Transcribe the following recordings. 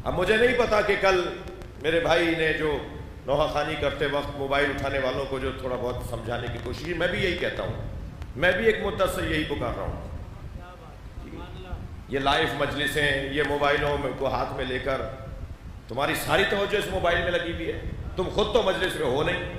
اب مجھے نہیں پتا کہ کل میرے بھائی نے جو نوحہ خوانی کرتے وقت موبائل اٹھانے والوں کو جو تھوڑا بہت سمجھانے کی کوشش کی، میں بھی یہی کہتا ہوں، میں بھی ایک مدت سے یہی پکار رہا ہوں، یہ لائیو مجلسیں، یہ موبائلوں کو ہاتھ میں لے کر تمہاری ساری توجہ اس موبائل میں لگی ہوئی ہے، تم خود تو مجلس میں ہو نہیں۔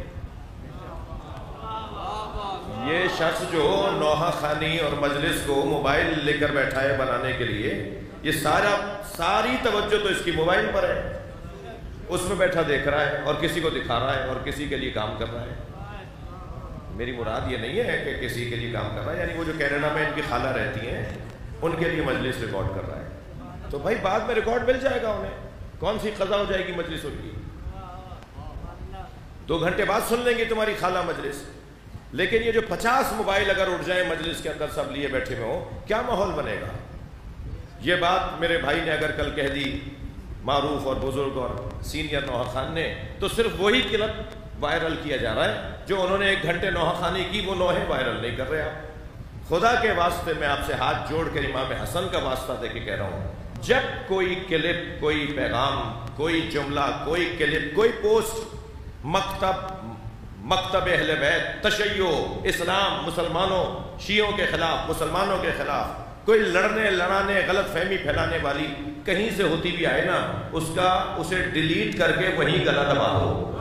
یہ شخص جو نوحہ خوانی اور مجلس کو موبائل لے کر بیٹھا ہے بنانے کے لیے، یہ ساری توجہ تو اس کی موبائل پر ہے، اس میں بیٹھا دیکھ رہا ہے اور کسی کو دکھا رہا ہے اور کسی کے لیے کام کر رہا ہے۔ میری مراد یہ نہیں ہے کہ کسی کے لیے کام کر رہا ہے، یعنی وہ جو کینیڈا میں ان کی خالہ رہتی ہیں ان کے لیے مجلس ریکارڈ کر رہا ہے، تو بھائی بعد میں ریکارڈ مل جائے گا انہیں، کون سی قضا ہو جائے گی مجلس ان کی، 2 گھنٹے بعد سن لیں گے تمہاری خالہ مجلس۔ لیکن یہ جو 50 موبائل اگر اٹھ جائیں مجلس کے اندر سب لیے بیٹھے ہوئے ہوں، کیا ماحول بنے گا؟ یہ بات میرے بھائی نے اگر کل کہہ دی، معروف اور بزرگ اور سینئر نوحہ خوان نے، تو صرف وہی کلپ وائرل کیا جا رہا ہے جو انہوں نے 1 گھنٹے نوحہ خوانی کی، وہ نوحے وائرل نہیں کر رہے آپ۔ خدا کے واسطے میں آپ سے ہاتھ جوڑ کر امام حسن کا واسطہ دے کے کہہ رہا ہوں، جب کوئی کلپ، کوئی پیغام، کوئی جملہ، کوئی کلپ، کوئی پوسٹ مکتب اہل بیت، تشیع، اسلام، مسلمانوں، شیعوں کے خلاف، مسلمانوں کے خلاف کوئی لڑانے غلط فہمی پھیلانے والی کہیں سے ہوتی بھی آئے نا، اسے ڈیلیٹ کر کے وہیں گلا دبا دو۔